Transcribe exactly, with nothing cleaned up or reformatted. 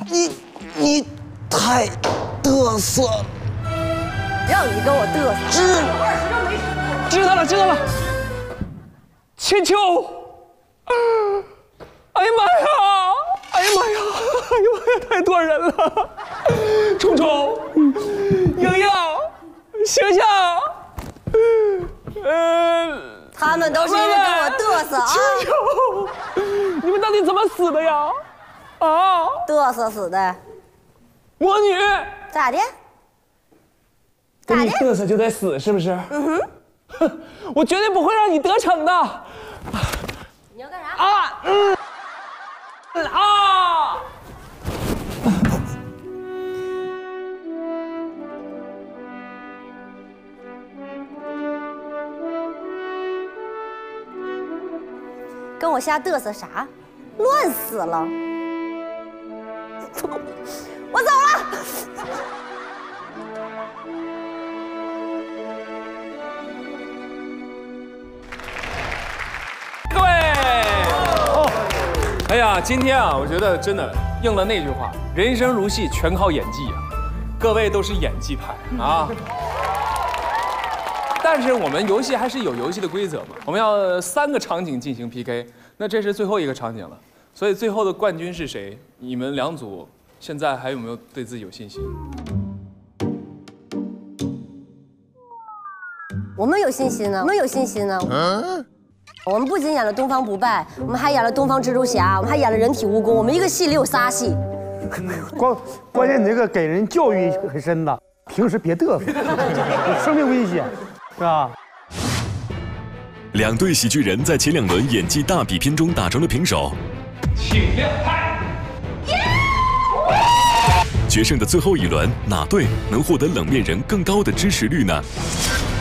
你你太嘚瑟了， 让你跟我嘚瑟。 知道了知道了。千秋，哎呀妈呀，哎呀妈呀，哎呀妈呀，太多人了。冲冲，莹莹，醒醒，呃， 他们都是因为跟我嘚瑟啊！ 秋秋，你们到底怎么死的呀？啊， 嘚瑟死的。 魔女， 咋的？ 跟你嘚瑟就得死，是不是？嗯哼。哼，我绝对不会让你得逞的。 你要干啥？ 啊，嗯，啊。 跟我瞎嘚瑟啥？乱死了！我走了。 各位，哎呀，今天啊，我觉得真的应了那句话：人生如戏，全靠演技啊！各位都是演技派啊。但是我们游戏还是有游戏的规则嘛，我们要三个场景进行 P K， 那这是最后一个场景了，所以最后的冠军是谁？你们两组现在还有没有对自己有信心？ 我们有信心呢，我们有信心呢。嗯。我们不仅演了《东方不败》，我们还演了《东方蜘蛛侠》，我们还演了《人体蜈蚣》，我们一个戏里有仨戏。 关关键你这个给人教育很深的，平时别嘚瑟，有生命危险。是吧？ 两对喜剧人在前两轮演技大比拼中打成了平手， 请亮拍。 决胜的最后一轮，哪队能获得冷面人更高的支持率呢？